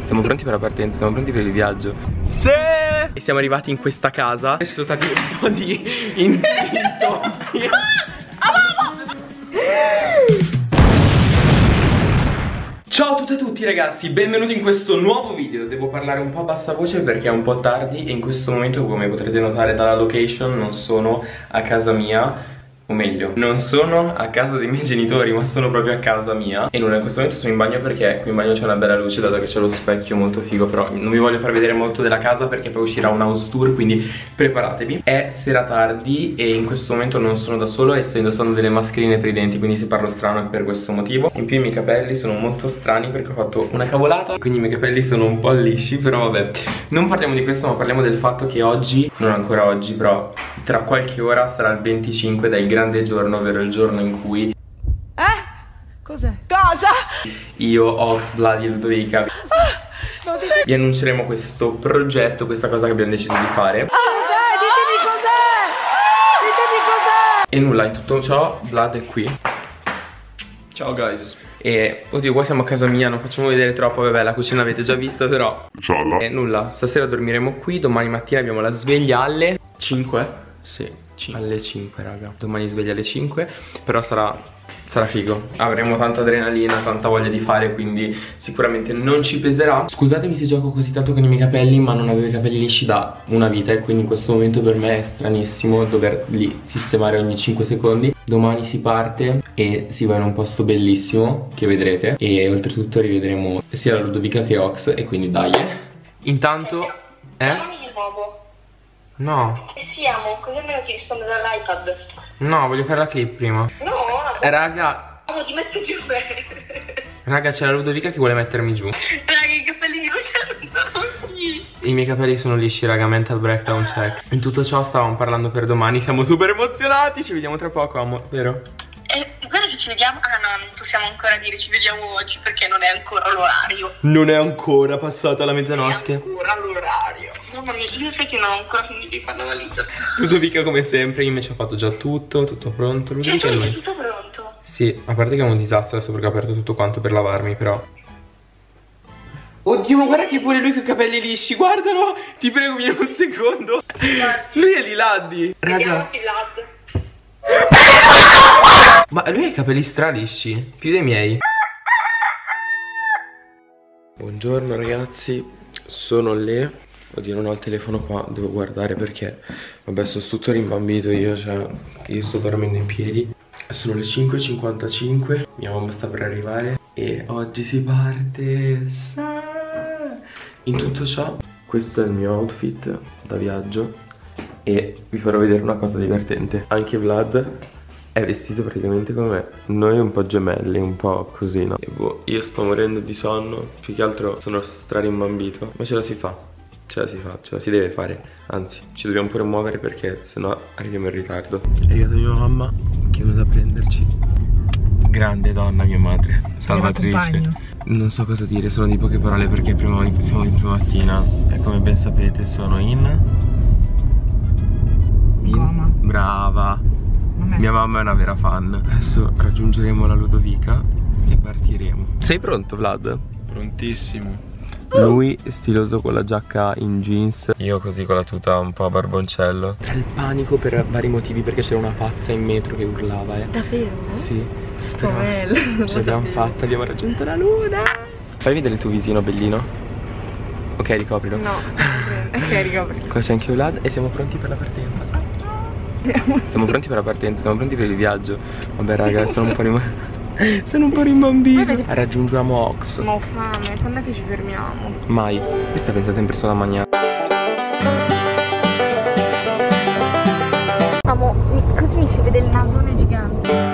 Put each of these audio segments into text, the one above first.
Siamo pronti per la partenza, siamo pronti per il viaggio. Sì! E siamo arrivati in questa casa. Ci sono stati un po' di intoppi. Ciao a tutte e a tutti ragazzi, benvenuti in questo nuovo video. Devo parlare un po' a bassa voce perché è un po' tardi e in questo momento, come potrete notare dalla location, non sono a casa mia. O meglio, non sono a casa dei miei genitori, ma sono proprio a casa mia. E nulla, in questo momento sono in bagno perché qui in bagno c'è una bella luce, dato che c'è lo specchio molto figo. Però non vi voglio far vedere molto della casa perché poi uscirà un house tour, quindi preparatevi. È sera tardi e in questo momento non sono da solo e sto indossando delle mascherine per i denti, quindi se parlo strano è per questo motivo. In più i miei capelli sono molto strani perché ho fatto una cavolata, quindi i miei capelli sono un po' lisci. Però vabbè, non parliamo di questo, ma parliamo del fatto che oggi, non ancora oggi, però tra qualche ora sarà il 25 del grande giorno, ovvero il giorno in cui Cos'è? Cosa? io, Ox, Vlad e Ludovica vi annunceremo questo progetto, questa cosa che abbiamo deciso di fare. Cos'è? Ditemi cos'è! Ditemi cos'è! E nulla, in tutto ciò Vlad è qui. Ciao guys. E oddio, qua siamo a casa mia, non facciamo vedere troppo, vabbè la cucina avete già visto però. Ciao. E nulla, stasera dormiremo qui, domani mattina abbiamo la sveglia alle 5? Sì, alle 5 raga. Domani sveglia alle 5, però sarà figo. Avremo tanta adrenalina, tanta voglia di fare, quindi sicuramente non ci peserà. Scusatemi se gioco così tanto con i miei capelli, ma non avevo i capelli lisci da una vita e quindi in questo momento per me è stranissimo doverli sistemare ogni 5 secondi. Domani si parte e si va in un posto bellissimo che vedrete e oltretutto rivedremo sia la Ludovica che Ox e quindi dai. Intanto Chiamami di nuovo. No. Siamo, così almeno ti rispondo dall'iPad. No, voglio fare la clip prima. No, Raga, ti metto giù me. raga, c'è la Ludovica che vuole mettermi giù. Raga, i capelli di Luciano sono lisci. I miei capelli sono lisci raga, mental breakdown check. In tutto ciò stavamo parlando per domani, siamo super emozionati, ci vediamo tra poco, amo, vero? Guarda che ci vediamo. Ah no, non possiamo ancora dire ci vediamo oggi perché non è ancora l'orario. Non è ancora passata la mezzanotte. Non è ancora l'orario. Mamma mia, io sai che non ho ancora finito di fare la valigia. Ludovica come sempre, io invece ho fatto già tutto pronto. Ludovica Cioè, tu hai tutto pronto? Sì, a parte che è un disastro adesso perché ho aperto tutto quanto per lavarmi, però. Oddio, ma guarda che pure lui con i capelli lisci, guardalo! Ti prego, vieni un secondo. Lui è Liladdi. Raga. Vlad. Ma lui ha i capelli stralisci, più dei miei. Buongiorno ragazzi, sono le... Oddio, non ho il telefono qua, devo guardare perché... Vabbè, sto tutto rimbambito io, cioè... Io sto dormendo in piedi. Sono le 5:55, mia mamma sta per arrivare e oggi si parte. In tutto ciò, questo è il mio outfit da viaggio e vi farò vedere una cosa divertente. Anche Vlad è vestito praticamente come me. Noi un po' gemelli, un po' così, no? E boh, io sto morendo di sonno. Più che altro sono strarimbambito. Ma ce la si fa. Ce la si fa, ce la si deve fare. Anzi, ci dobbiamo pure muovere perché sennò arriviamo in ritardo. È arrivata mia mamma che è venuta a prenderci. Grande donna mia madre, salvatrice. Non so cosa dire, sono di poche parole perché siamo di prima mattina. E come ben sapete sono in Coma. Brava. Mia mamma è una vera fan. Adesso raggiungeremo la Ludovica e partiremo. Sei pronto Vlad? Prontissimo. Lui stiloso con la giacca in jeans, io così con la tuta un po' a barboncello. Tra il panico per vari motivi perché c'era una pazza in metro che urlava Davvero? Sì. Sto bello. Ce l'abbiamo fatta, abbiamo raggiunto la luna. Fai vedere il tuo visino bellino. Ok, ricoprilo. No, ok, ricopri. Qua c'è anche Vlad e siamo pronti per la partenza. Siamo pronti per la partenza, siamo pronti per il viaggio. Vabbè raga, sono un po' rimbambito. Raggiungiamo Ox. Ma ho fame, quando è che ci fermiamo? Mai. Questa pensa sempre solo a mangiare. Amo, così mi si vede il nasone gigante.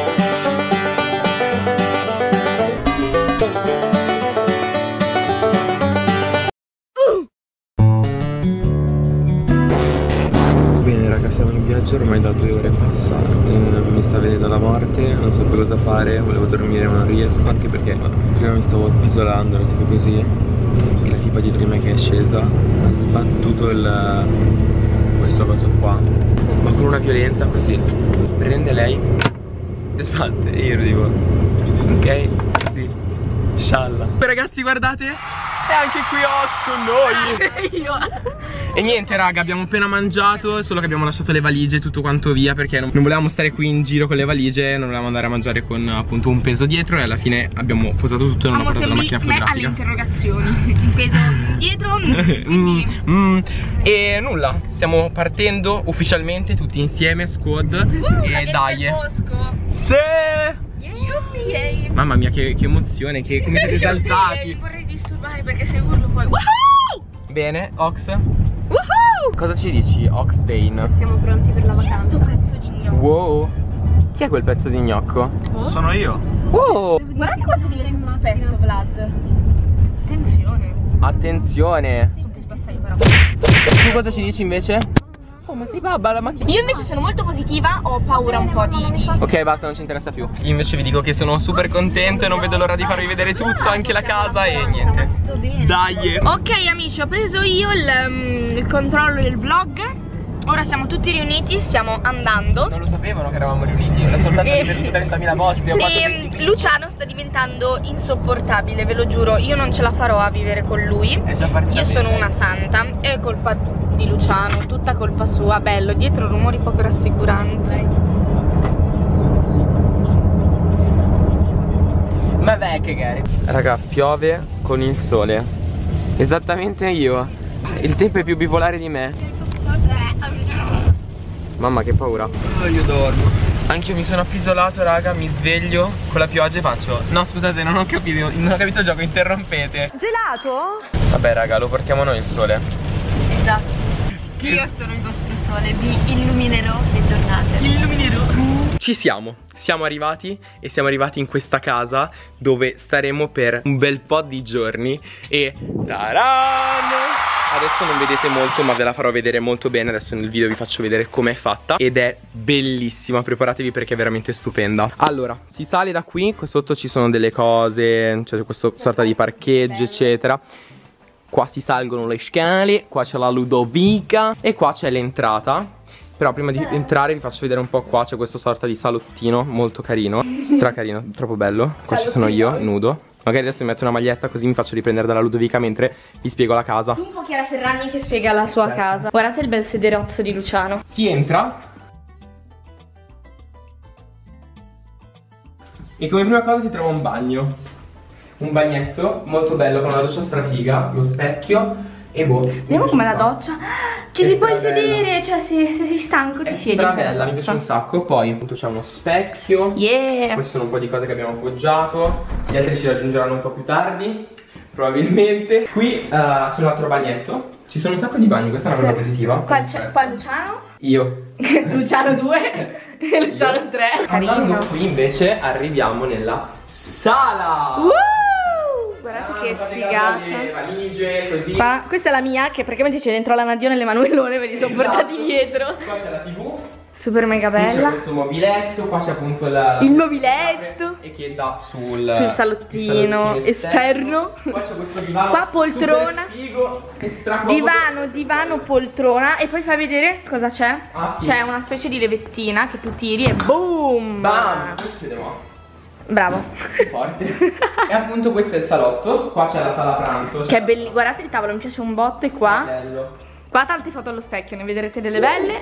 Bene raga, siamo in viaggio ormai da 2 ore e passa. Mi sta venendo la morte, non so più cosa fare, volevo dormire ma non riesco, anche perché prima mi stavo isolando, ero tipo così. La tipa dietro di me che è scesa ha sbattuto questo coso qua, ma con una violenza così. Prende lei e sbatte e io ero tipo ok, così, scialla. Ragazzi guardate, anche qui Ox con noi. Io. E niente raga, abbiamo appena mangiato, solo che abbiamo lasciato le valigie e tutto quanto via, perché non volevamo stare qui in giro con le valigie, non volevamo andare a mangiare con appunto un peso dietro, e alla fine abbiamo posato tutto e non ho portato la macchina fotografica. Alle interrogazioni. Il peso dietro. Quindi... E nulla, stiamo partendo ufficialmente tutti insieme, squad. E dai. Sì! Yuppie. Mamma mia, che emozione, come siete esaltati. Vorrei disturbare perché se urlo poi. Bene, Ox. Cosa ci dici, Oxdane? Siamo pronti per la vacanza. Questo pezzo di gnocco. Wow. Chi è quel pezzo di gnocco? Sono io. Wow. Guardate quanto diventa spesso, Vlad. Attenzione. Attenzione. Sono più spassati però. Tu cosa ci dici invece? Oh, ma sei babba la macchina. Io invece sono molto positiva, ho paura un po' di... Ok, basta, non ci interessa più. Io invece vi dico che sono super contento e non vedo l'ora di farvi vedere tutto, anche la casa e niente. Dai. Ok amici, ho preso io il controllo del vlog. Ora siamo tutti riuniti, stiamo andando. Non lo sapevano che eravamo riuniti, l'ho soltanto ripetuto 30.000 volte. E Luciano sta diventando insopportabile, ve lo giuro. Io non ce la farò a vivere con lui. Io sono una santa. È colpa di Luciano, tutta colpa sua. Bello, dietro rumori poco rassicuranti. Vabbè che Gary. Raga, piove con il sole. Esattamente io. Il tempo è più bipolare di me. Mamma che paura. Io dormo. Anch'io mi sono appisolato raga, mi sveglio con la pioggia e faccio. No scusate, non ho capito il gioco, interrompete. Gelato? Vabbè raga, lo portiamo noi il sole. Esatto. Io sono il vostro sole, vi illuminerò le giornate. Ci siamo arrivati e siamo arrivati in questa casa dove staremo per un bel po' di giorni. E taran! Adesso non vedete molto ma ve la farò vedere molto bene. Adesso nel video vi faccio vedere com'è fatta. Ed è bellissima, preparatevi perché è veramente stupenda. Allora, si sale da qui, qui sotto ci sono delle cose, c'è questa sorta di parcheggio eccetera. Qua si salgono le scale, qua c'è la Ludovica e qua c'è l'entrata. Però prima di entrare vi faccio vedere un po' qua. C'è questa sorta di salottino molto carino, stracarino, troppo bello. Qua ci sono io, nudo. Magari adesso mi metto una maglietta così mi faccio riprendere dalla Ludovica mentre vi spiego la casa. Un po' Chiara Ferragni che spiega la sua casa. Guardate il bel sederozzo di Luciano. Si entra e come prima cosa si trova un bagno. Un bagnetto molto bello con una doccia strafiga, lo specchio e boh. Vediamo com'è la doccia. Ci si può sedere, cioè se sei stanco ti siedi. È bella, mi piace un sacco. Poi appunto c'è uno specchio. Yeah. Poi ci sono un po' di cose che abbiamo appoggiato. Gli altri ci raggiungeranno un po' più tardi, probabilmente. Qui c'è un altro bagnetto. Ci sono un sacco di bagni, questa è una cosa positiva. Qua c'è Luciano. Io. Luciano 2 e Luciano 3. Andando qui invece arriviamo nella sala. Guardate che figata. Le valigie, così. Qua, questa è la mia, che praticamente c'è dentro la Nadione e l'Emanuelone, ve li sono portati dietro. Qua c'è la TV. Super mega Qui c'è bella. questo mobiletto, qua c'è appunto il mobiletto. e che dà sul salottino esterno. Qua c'è questo divano. Qua poltrona. Super figo, che stracomodo. Divano, poltrona. E poi fai vedere cosa c'è. Ah, sì. C'è una specie di levettina che tu tiri e boom. Bam! Questo chiudiamo. Bravo. Forte. E appunto questo è il salotto. Qua c'è la sala pranzo. Che è bellissimo. Guardate il tavolo, mi piace un botto. E qua bello. Qua tante foto allo specchio, ne vedrete delle belle.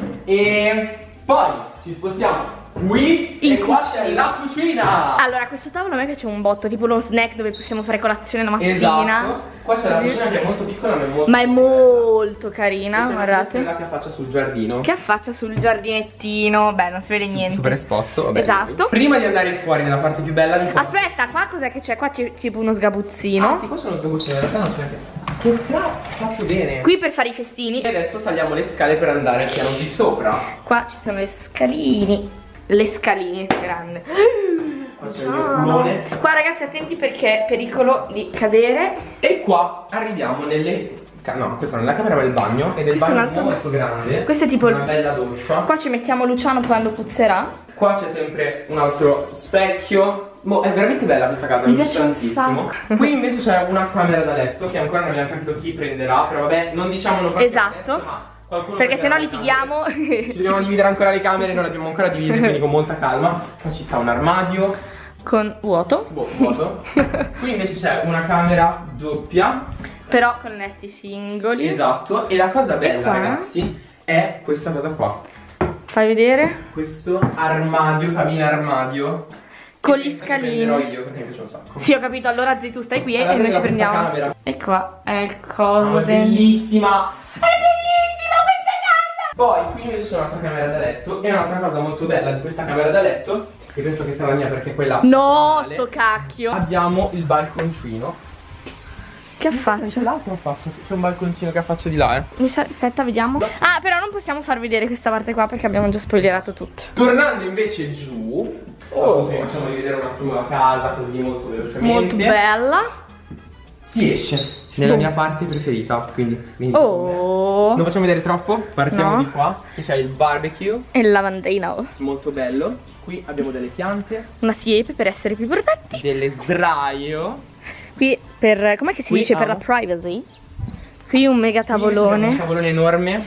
E poi ci spostiamo qui in e qua cucina. c'è la cucina. Allora, questo tavolo a me piace un botto, tipo uno snack dove possiamo fare colazione la mattina. Esatto. Qua c'è la cucina che è molto piccola ma è molto carina, guardate. Quella che affaccia sul giardino. Che affaccia sul giardinettino. Beh, non si vede niente. Super esposto, vabbè. Esatto. Prima di andare fuori nella parte più bella di Aspetta, qua cos'è che c'è? Qua c'è tipo uno sgabuzzino. Ah sì, qua c'è uno sgabuzzino, in realtà non c'è. Che fatto bene. Qui per fare i festini. E adesso saliamo le scale per andare al piano di sopra. Qua ci sono le scaline. Le scaline, grande. Qua c'è il mio culone. Qua ragazzi attenti perché è pericolo di cadere. E qua arriviamo nelle... No, questa non è la camera ma il bagno. Ed è il Questo è un bagno altro... molto grande. Questo è tipo una bella doccia. Qua ci mettiamo Luciano quando puzzerà. Qua c'è sempre un altro specchio. Boh, è veramente bella questa casa, mi piace tantissimo. Qui invece c'è una camera da letto che ancora non abbiamo capito chi prenderà. Però vabbè, non diciamo esatto adesso, ma perché sennò litighiamo. Ci dobbiamo dividere ancora le camere, non le abbiamo ancora divise, quindi con molta calma. Qua ci sta un armadio. con vuoto. Vuoto. Qui invece c'è una camera doppia, però con letti singoli. esatto. E la cosa bella, qua? ragazzi, è questa cosa qua. Fai vedere? Questo armadio, cabina armadio, con che gli penso che scalini. prenderò io perché mi piace un sacco. Sì, ho capito. Allora zii, tu stai qui e Guardate noi ci questa prendiamo. camera. E qua è il coso. È bellissima. È bellissima questa casa. Poi qui invece c'è un'altra camera da letto. E un'altra cosa molto bella di questa camera da letto, che penso che sia la mia perché è quella No, normale, sto cacchio. abbiamo il balconcino. Che affaccio? L'altro faccio, c'è un balconcino che affaccio di là, Aspetta, vediamo. Ah, però non possiamo far vedere questa parte qua perché abbiamo già spoilerato tutto. Tornando invece giù, appunto, vi facciamo rivedere un attimo la casa così molto velocemente. Molto bella. Si esce nella mia parte preferita, quindi Oh. non facciamo vedere troppo. Partiamo No. di qua, che c'è il barbecue, E il lavandino. molto bello. Qui abbiamo delle piante, Una siepe per essere più protetti. delle sdraio. Qui per, com'è che si Qui dice, per la amo. privacy. Qui un mega Qui invece abbiamo un tavolone. tavolone enorme.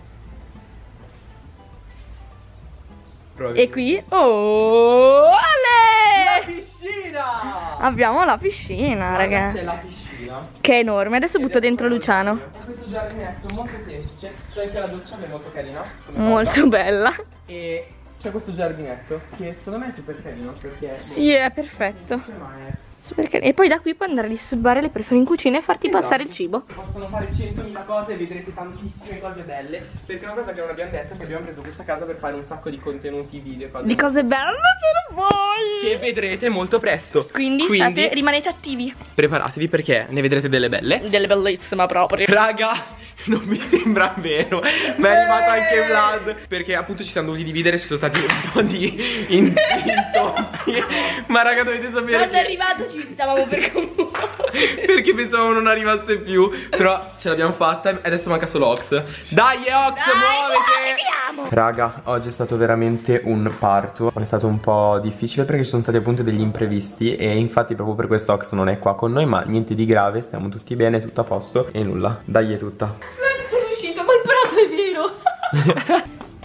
E qui, oh, la ale! piscina! Abbiamo la piscina, ragazzi. C'è la piscina. Che è enorme. Adesso butto dentro Luciano. E questo giardinetto molto semplice. C'è anche la doccia che è molto carina. come Molto bella. cosa. E c'è questo giardinetto che secondo me è super carino perché Sì, è perfetto. ma è... Super carino. E poi da qui puoi andare a disturbare le persone in cucina e farti Esatto. passare il cibo. Possono fare 100.000 cose e vedrete tantissime cose belle. Perché una cosa che non abbiamo detto è che abbiamo preso questa casa per fare un sacco di contenuti video e cose Di cose belle ce lo vuoi. che vedrete molto presto. Quindi rimanete attivi. preparatevi perché ne vedrete delle belle. Delle bellissime proprio. Raga, non mi sembra vero, ma è arrivato anche Vlad. Perché appunto ci siamo dovuti dividere, ci sono stati un po' di intoppi. Ma raga, dovete sapere Quando che è arrivato ci stavamo per commuovere. perché pensavamo non arrivasse più. Però ce l'abbiamo fatta e adesso manca solo Ox. Dai Ox, muovete! Raga, oggi è stato veramente un parto. È stato un po' difficile perché ci sono stati appunto degli imprevisti. E infatti proprio per questo Ox non è qua con noi. Ma niente di grave, stiamo tutti bene, tutto a posto. E nulla, dai è tutta. Non sono riuscito, ma il prato è vero.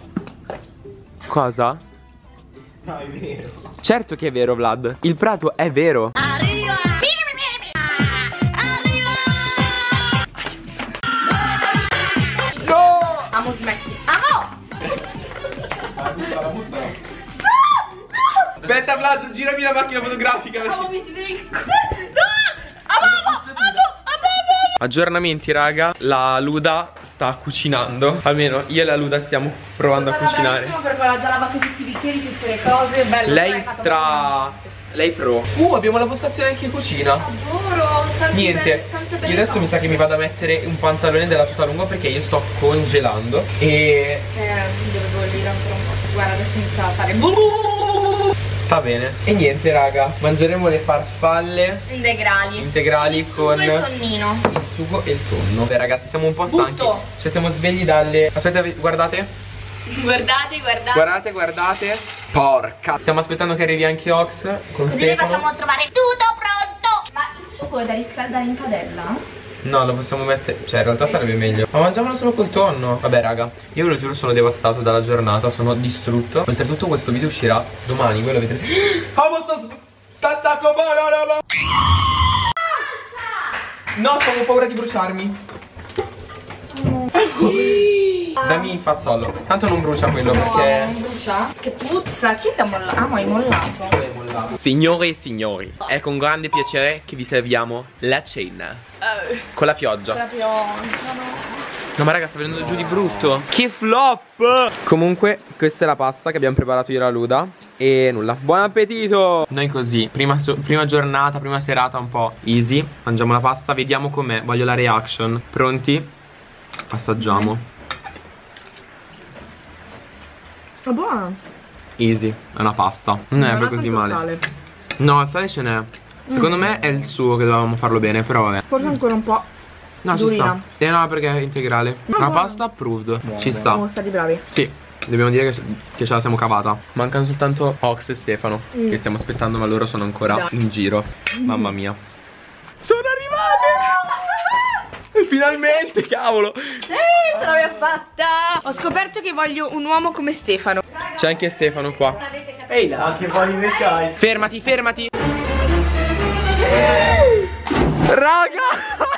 Cosa? No, è vero. Certo che è vero, Vlad. Il prato è vero. No! Amo, smetti. Amo! Aspetta, Vlad, girami la macchina fotografica. Amo, mi si vede il culo. No! Amo! Aggiornamenti, raga. La Luda sta cucinando. Almeno io e la Luda stiamo provando a cucinare. Perché ho già lavato tutti i bicchieri, tutte le cose. Bello. Lei lei pro. Abbiamo la postazione anche in cucina. Adoro. Niente, io adesso mi sa che mi vado a mettere un pantalone della tuta lunga perché io sto congelando. E dovevo lire ancora un po'. Guarda, adesso inizia a fare sta bene. E niente, raga, mangeremo le farfalle integrali con il tonnino. il sugo e il tonno. Beh, ragazzi, siamo un po' stanchi. Butto. Cioè siamo svegli dalle... Aspetta, guardate. Guardate. Guardate. Porca. Stiamo aspettando che arrivi anche Ox con Così le Stefano. facciamo trovare tutto pronto. Ma il sugo è da riscaldare in padella? No, lo possiamo mettere. Cioè, in realtà sarebbe meglio. Ma mangiamolo solo col tonno. Vabbè, raga, io ve lo giuro, sono devastato dalla giornata. Sono distrutto. Oltretutto questo video uscirà domani. Voi lo vedrete. No, ho paura di bruciarmi. Dammi il fazzollo. Tanto non brucia quello perché non brucia? Che puzza. Chi è che ha mollato? Ah, ma hai mollato. Signore e signori, è con grande piacere che vi serviamo la cena con la pioggia. No, ma raga, sta venendo giù di brutto. Che flop. Comunque, questa è la pasta che abbiamo preparato io e la Luda. E nulla, buon appetito. Noi così, prima giornata, prima serata un po' easy. Mangiamo la pasta, vediamo com'è. Voglio la reaction. Pronti? Assaggiamo. È buona. Easy, è una pasta. Non è proprio così male. Sale. No, il sale ce n'è. Secondo me è il suo che dovevamo farlo bene, però vabbè. Forse ancora un po'. No, ci sta. No, perché è integrale. La pasta approved. Ci sta. Siamo stati bravi. Sì, dobbiamo dire che ce la siamo cavata. Mancano soltanto Ox e Stefano che stiamo aspettando, ma loro sono ancora in giro. Mamma mia. Sono arrivate! Finalmente, cavolo. Sì, ce l'abbiamo fatta. Ho scoperto che voglio un uomo come Stefano. C'è anche Stefano qua. Non avete capito. Ehi là. Anche fuori nel guys. Fermati, fermati. Raga.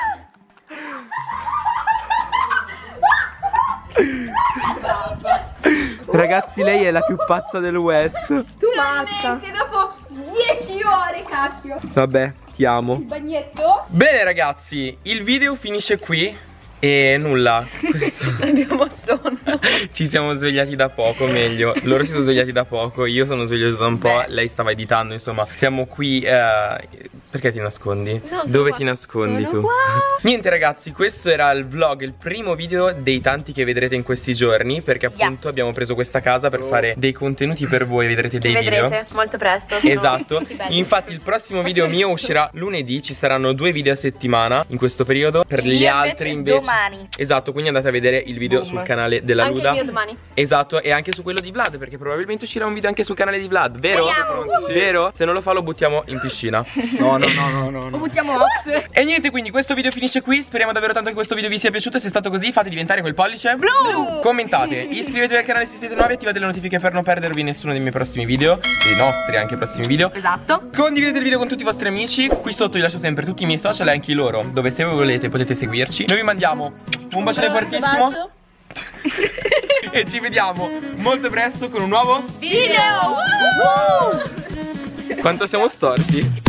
Ragazzi, lei è la più pazza del West. Tu matta. Dopo 10 ore, cacchio. Vabbè, ti amo. Il bagnetto. Bene ragazzi, il video finisce qui. E nulla. Abbiamo sonno. Ci siamo svegliati da poco, meglio. Loro si sono svegliati da poco, io sono svegliato da un po'. Lei stava editando, insomma. Siamo qui. Perché ti nascondi? No, dove qua. ti nascondi Sono tu? Qua. Niente ragazzi, questo era il vlog, il primo video dei tanti che vedrete in questi giorni. Perché appunto abbiamo preso questa casa per fare dei contenuti per voi. Vedrete dei video. Vedrete molto presto. Esatto. Infatti il prossimo video mio uscirà lunedì. Ci saranno 2 video a settimana in questo periodo. Per gli altri invece domani. Esatto, quindi andate a vedere il video sul canale della anche Luda. Anche il mio domani. Esatto, e anche su quello di Vlad, perché probabilmente uscirà un video anche sul canale di Vlad, vero? Sì. Vero? Se non lo fa lo buttiamo in piscina. No. Lo buttiamo ox. E niente, quindi questo video finisce qui. Speriamo davvero tanto che questo video vi sia piaciuto. Se è stato così, fate diventare quel pollice blu. Commentate, iscrivetevi al canale se siete nuovi, attivate le notifiche per non perdervi nessuno dei miei prossimi video, dei nostri anche prossimi video. Esatto. Condividete il video con tutti i vostri amici. Qui sotto vi lascio sempre tutti i miei social e anche i loro, dove se voi volete potete seguirci. Noi vi mandiamo un bacione fortissimo e ci vediamo molto presto con un nuovo video. Quanto siamo storti.